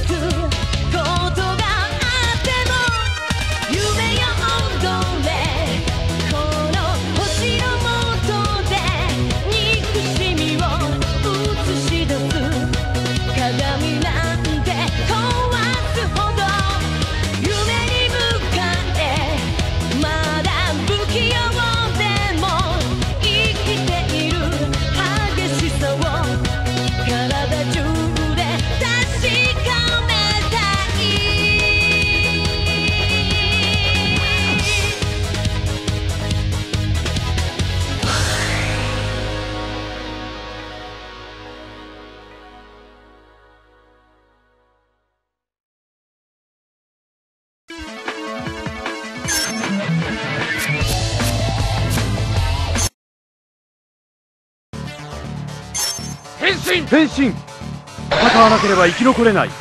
変身！戦わなければ生き残れない。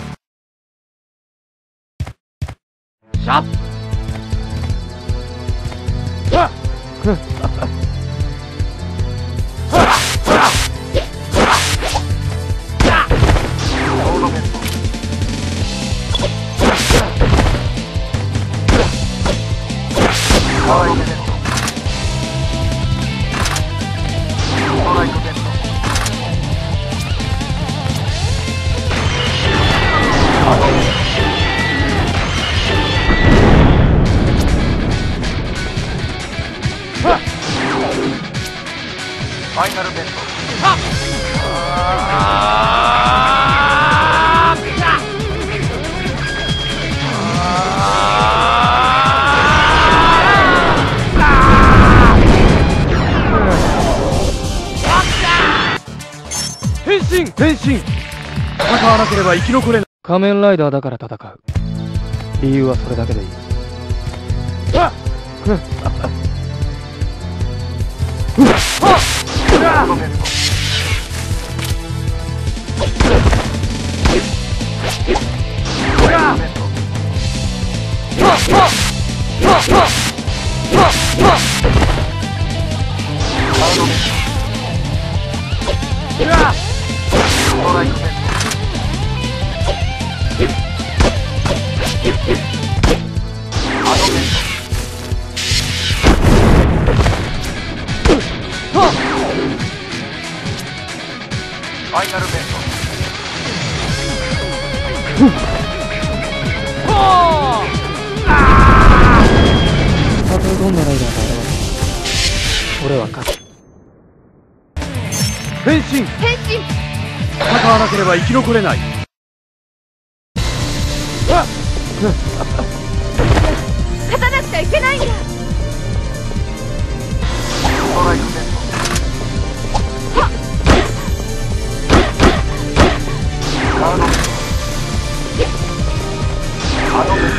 シャッファイナルベント。 変身！変身！戦わなければ生き残れない。 仮面ライダーだから戦う。理由はそれだけでいい。 ファイナルベント。 たとえどんなライダーが現れても俺は勝つ。 変身！ 変身！ 戦わなければ生き残れない。 勝たなくちゃいけないんだ。 ストライクベント。カードベント。カードベント。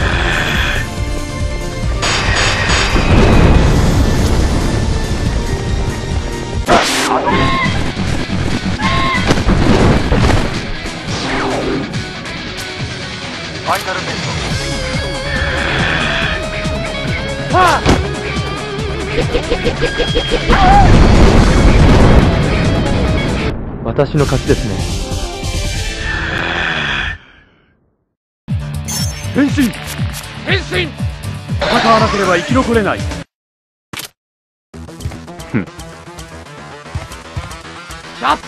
カードベント。ファイナルベント。 私の勝ちですね。 変身！変身！戦わなければ生き残れない。ふん。シャッ！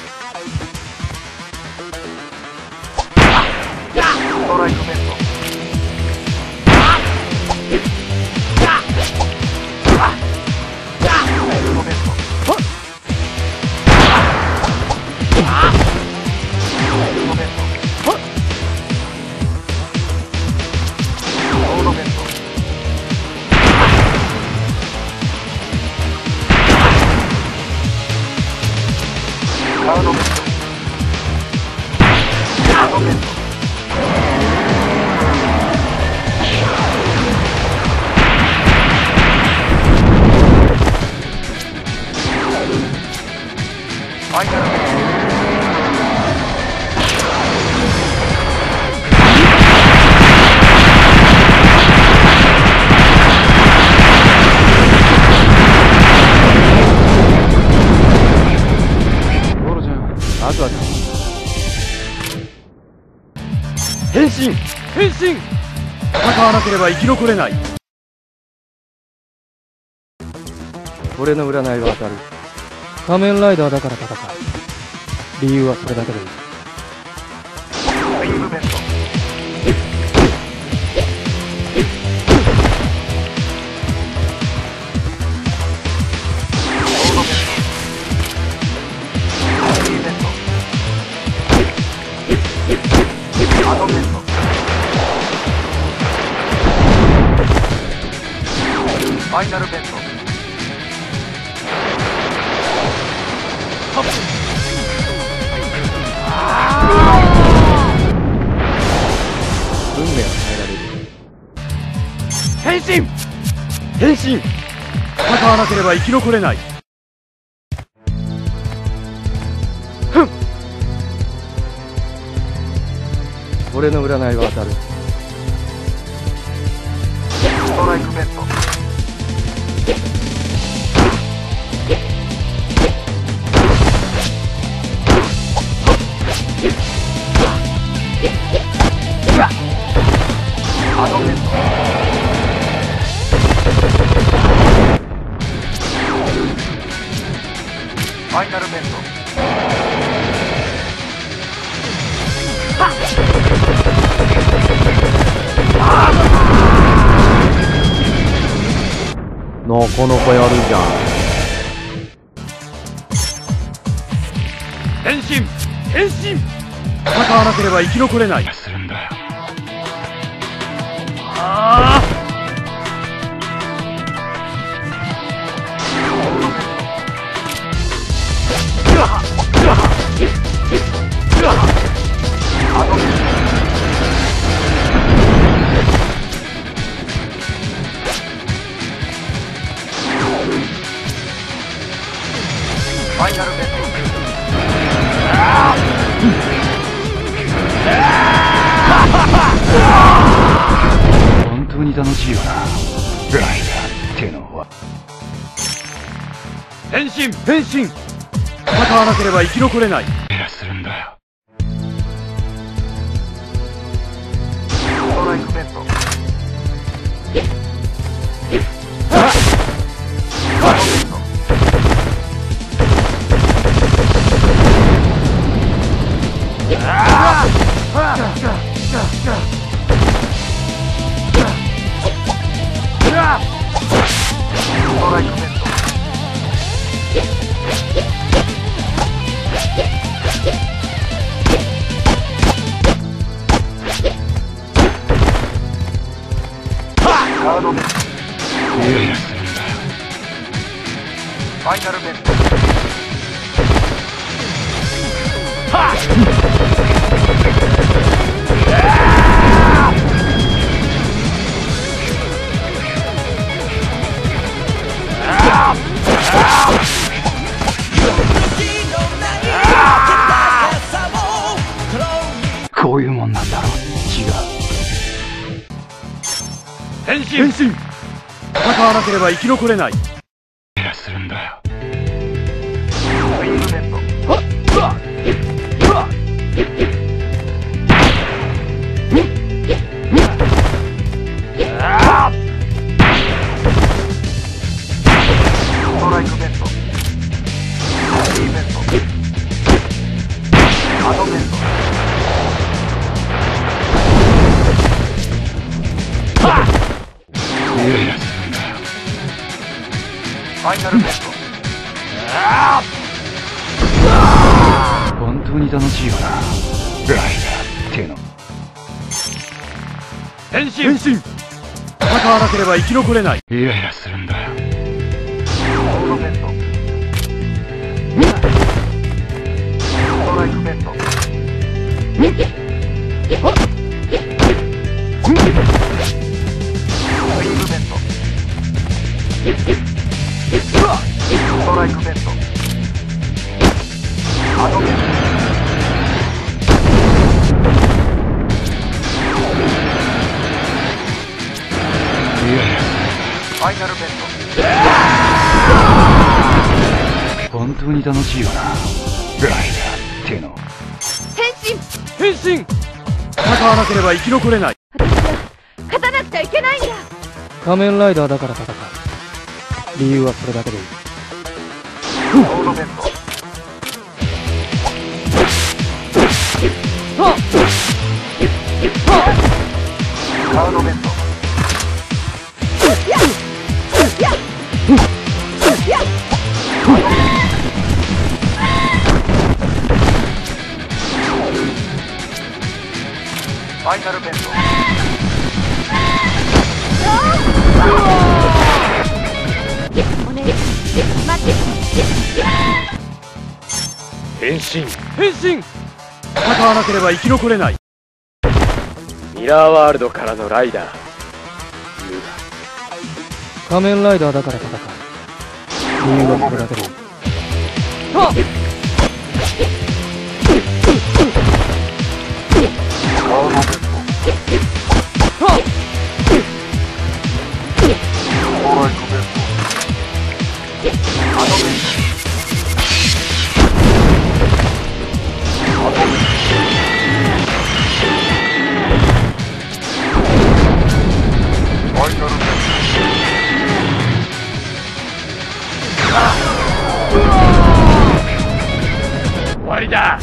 ストライクベント。カードベント。 変身変身。戦わなければ生き残れない。 俺の占いは当たる。仮面ライダーだから戦う。理由はそれだけでいい。 ウィングベント。アドベント。ファイナルベント。 運命は変えられる。 変身変身。戦わなければ生き残れない。ふん。 俺の占いは当たる。 ストライクベント。アドベント。ファイナルベント。 なかなかやるじゃん。 変身変身。戦わなければ生き残れない。 するんだよ。 ああ。 ファイナルベント。 本当に楽しいよな、ライダーってのは。変身変身。戦わなければ生き残れない。エラするんだよ。 ストライクベント。ファイナルベント。 こういうもんなんだろ。違う。変身変身。戦わなければ生き残れない。エラするんだよ。 ウィングベント。ストライクベント。リーベント。アドベント。ファイナルベント。 本当に楽しいよな、ライダーっての。変身変身。戦わなければ生き残れない。イライラするんだよ。 ソードベント。ストライクベント。ウィングベント。ストライクベント。アドベント。ファイナルベント。 本当に楽しいよな、ライダーっての。 変身変身。戦戦わなければ生き残れない。 私は勝たなくちゃいけないんだ。 仮面ライダーだから戦う。理由はそれだけでいい。 ロードベント。カードベント。ファイナルベント。 お姉さん、待って。 変身変身。戦わなければ生き残れない。ミラーワールドからのライダー優雅。 仮面ライダーだから戦う。理由はそれだけでいい。 カードベント。 終わりだ。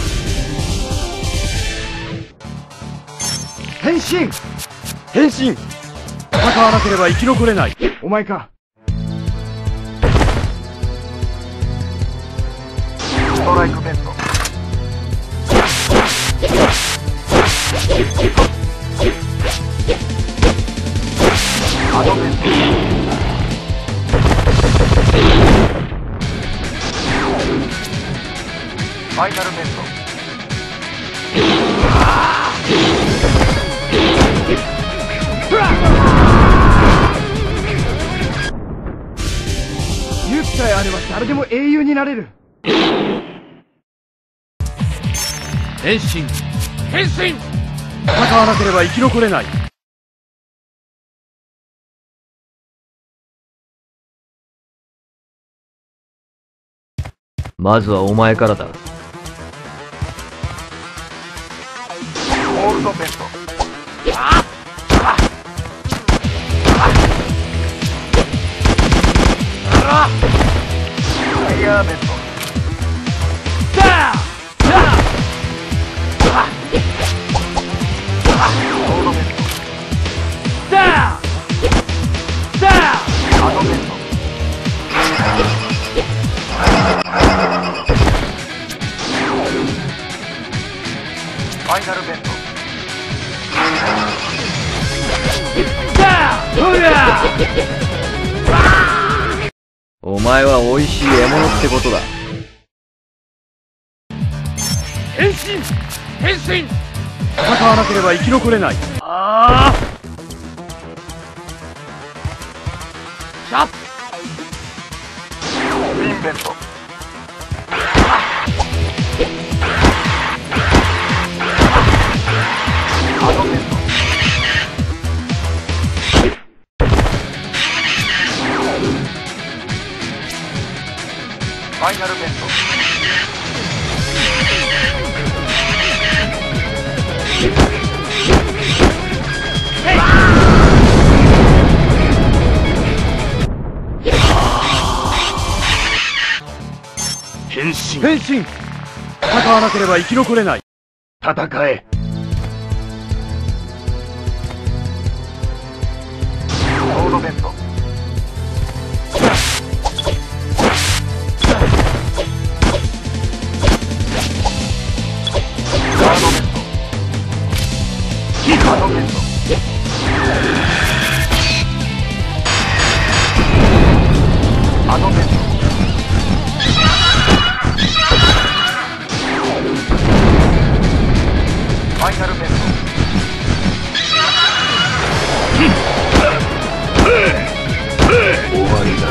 変身変身。戦わなければ生き残れない。 お前か。 ストライクベント。アドベント。ファイナルベント。 勇気さえあれば誰でも英雄になれる。 変身変身。戦わなければ生き残れない。 まずはお前からだ。 ゴールドベント。ライアーベント。ロードベント。アドベント。ファイナルベント。 お前は美味しい獲物ってことだ。 変身変身。戦わなければ生き残れない。ああ。シャッ。 ツインベント。アドベント。ファイナルベント。 変身変身。戦わなければ生き残れない。戦え。 ロードベント。ガードベント。ガードベント。アドベント。ファイナルベント。 終わりだ。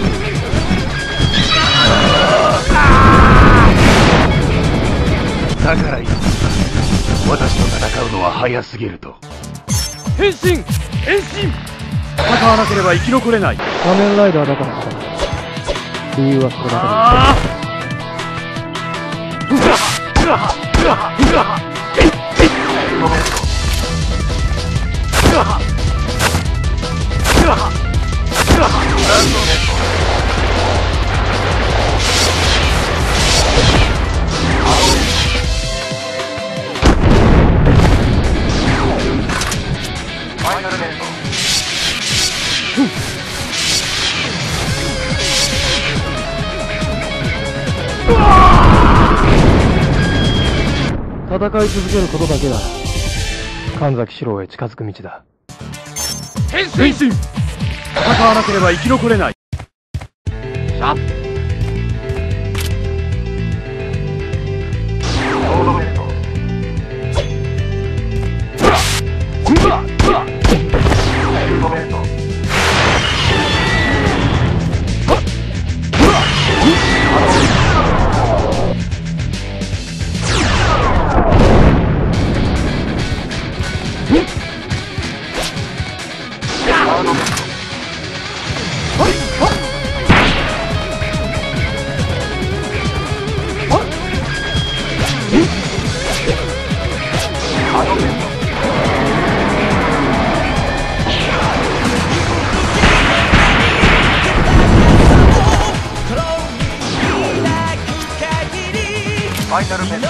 だから言った。私と戦うのは早すぎると。変身変身。戦わなければ生き残れない。 仮面ライダーだから戦う。理由はそれだけでいい。 戦い続けることだけが神崎四郎へ近づく道だ。 変身。戦わなければ生き残れない。 ソードベルト。シートベルト。ファイナルメ